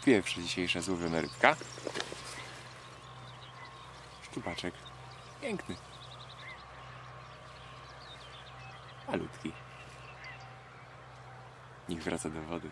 pierwsza dzisiejsza złowiona rybka. Szczupaczek. Piękny. Malutki. Niech wraca do wody.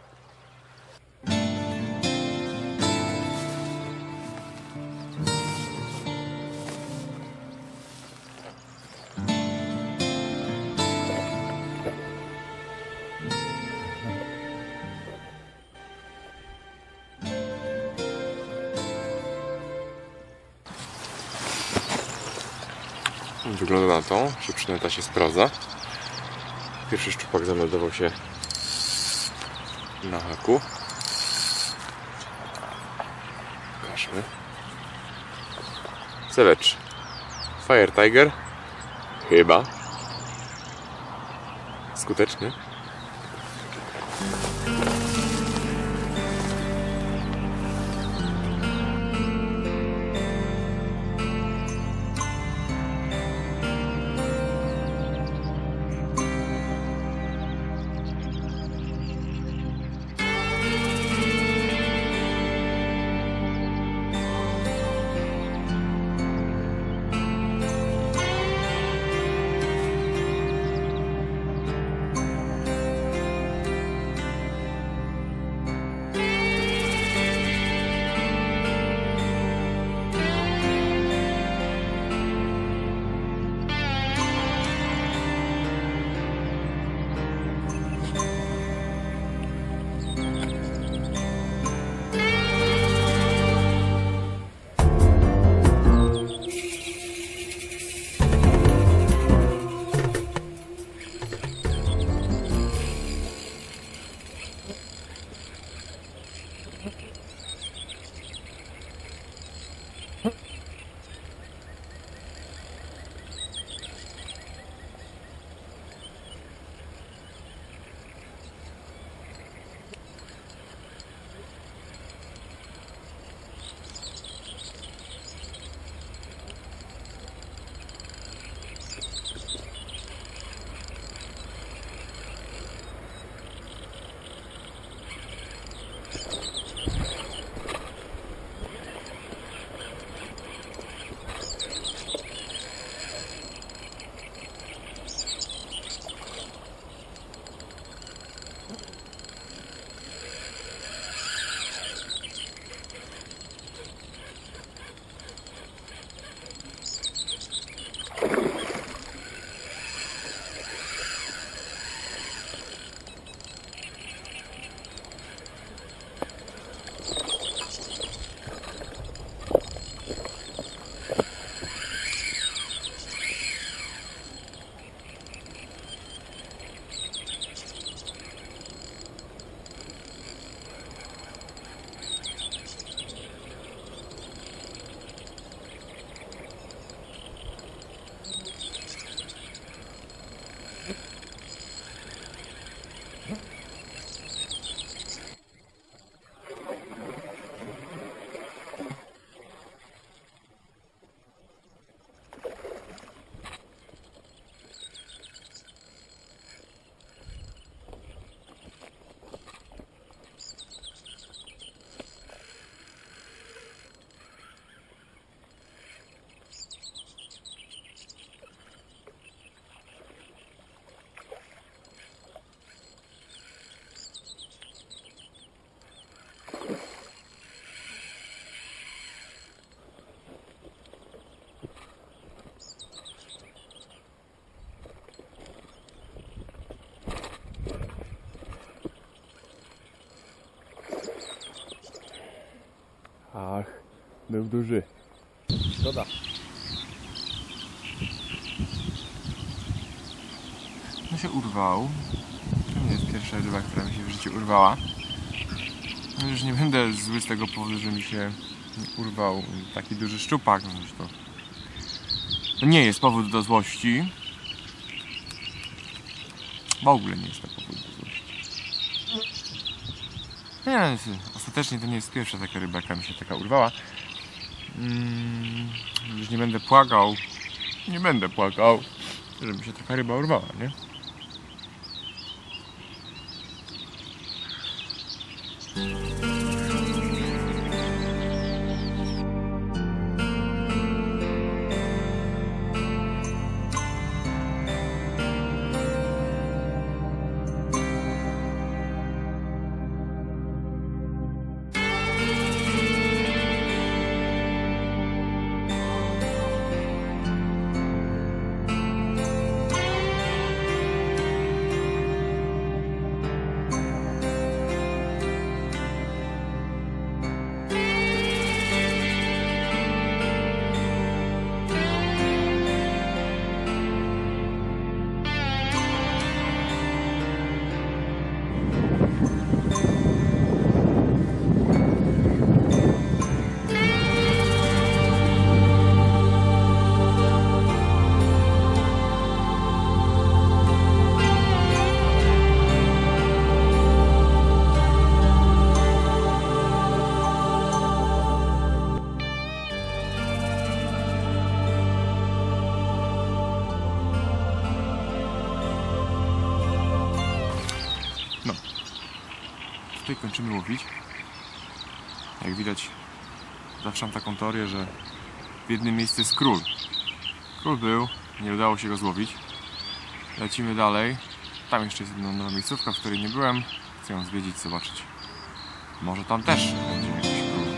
Wygląda na to, że przynęta się sprawdza. Pierwszy szczupak zameldował się na haku. Pokażmy. Selecz. Fire Tiger. Chyba. Skuteczny. Ach, był duży. Szkoda. No się urwał. To nie jest pierwsza ryba, która mi się w życiu urwała. No już nie będę zły z tego powodu, że mi się urwał taki duży szczupak. No to nie jest powód do złości. W ogóle nie jest to powód do złości. Nie, ostatecznie to nie jest pierwsza taka ryba, jaka mi się taka urwała. Już nie będę płakał. Nie będę płakał, że mi się taka ryba urwała, nie? kończymy łowić. Jak widać, zawsze mam taką teorię, że w jednym miejscu jest król. Król był, nie udało się go złowić. Lecimy dalej. Tam jeszcze jest jedna nowa miejscówka, w której nie byłem. Chcę ją zwiedzić, zobaczyć. Może tam też będzie jakiś król.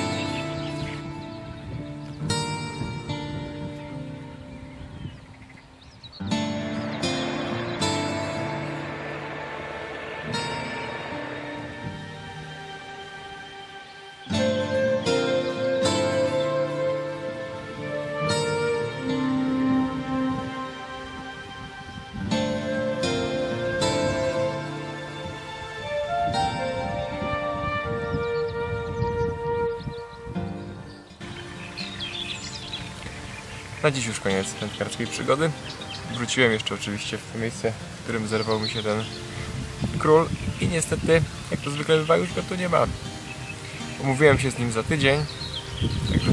Na dziś już koniec wędkarskiej przygody. Wróciłem jeszcze oczywiście w to miejsce, w którym zerwał mi się ten król i niestety, jak to zwykle bywa, już go tu nie ma. Umówiłem się z nim za tydzień, także